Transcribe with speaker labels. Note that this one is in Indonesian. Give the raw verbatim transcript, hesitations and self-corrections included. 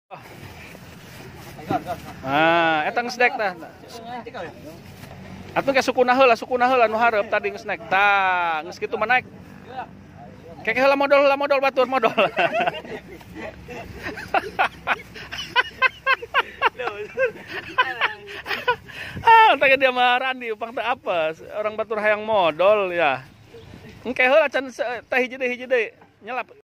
Speaker 1: Ah, eta geus dek tah. Atuh ke sukuna heula, sukuna heula nu hareup tadi geus naik. Tah, geus kitu mah naik. Keke heula modal, heula modal batur modal. Ah, tadi dia mah Randi upang teh apa? Orang batur hayang modal ya. Engke heula can teh hiji deui hiji deui nyelap.